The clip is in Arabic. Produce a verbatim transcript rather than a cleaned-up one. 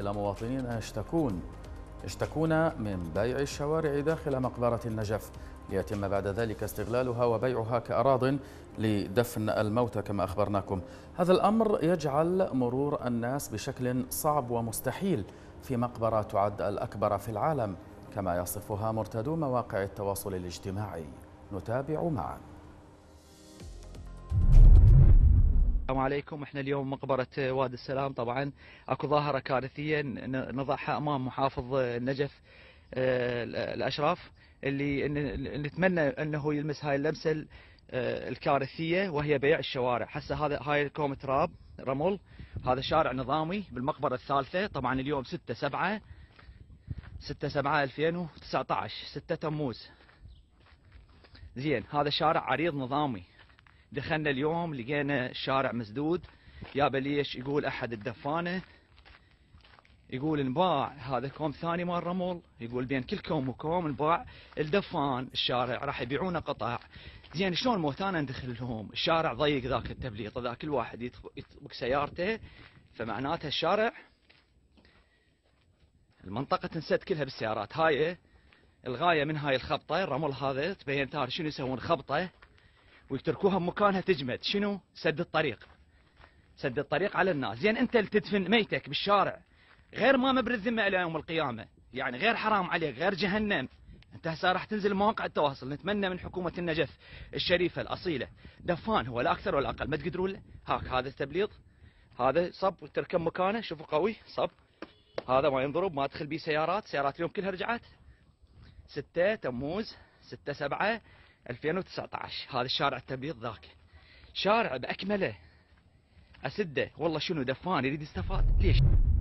إلى مواطنين يشتكون يشتكون من بيع الشوارع داخل مقبرة النجف، ليتم بعد ذلك استغلالها وبيعها كأراض لدفن الموتى كما أخبرناكم. هذا الأمر يجعل مرور الناس بشكل صعب ومستحيل في مقبرة تعد الأكبر في العالم، كما يصفها مرتادو مواقع التواصل الاجتماعي. نتابع معا. السلام عليكم. احنا اليوم مقبرة وادي السلام، طبعا اكو ظاهرة كارثية نضعها امام محافظ النجف الاشراف، اللي نتمنى انه يلمس هاي اللمسة الكارثية، وهي بيع الشوارع. هسه هذا هاي كوم تراب رمل، هذا شارع نظامي بالمقبرة الثالثة، طبعا اليوم ستة سبعة ستة سبعة ألفين وتسعة عشر، ستة تموز. زين، هذا شارع عريض نظامي. دخلنا اليوم لقينا الشارع مسدود. يابا ليش؟ يقول احد الدفانه، يقول انباع هذا كوم ثاني مال رمل، يقول بين كل كوم وكوم انباع الدفان الشارع راح يبيعونه قطع. زين، شلون موتانا ندخل لهم؟ الشارع ضيق ذاك التبليط، ذاك كل واحد يطبق سيارته، فمعناتها الشارع المنطقه تنسد كلها بالسيارات. هاي الغايه من هاي الخبطه الرمل هذا، تبين ترى شنو يسوون خبطه ويتركوها بمكانها تجمد. شنو؟ سد الطريق، سد الطريق على الناس. زين، انت اللي تدفن ميتك بالشارع غير ما مبرد الذمه الى يوم القيامه، يعني غير حرام عليك، غير جهنم. انت هسه راح تنزل مواقع التواصل. نتمنى من حكومه النجف الشريفه الاصيله، دفان هو لا اكثر ولا اقل، ما تقدرون له. هاك هذا التبليط، هذا صب وتركب مكانه، شوفوا قوي صب، هذا ما ينضرب، ما تدخل بيه سيارات. سيارات اليوم كلها رجعت. ستة تموز ستة سبعة ألفين وتسعة عشر، هذا الشارع التبليط ذاك، شارع باكمله اسده. والله شنو دفان يريد يستفاد؟ ليش؟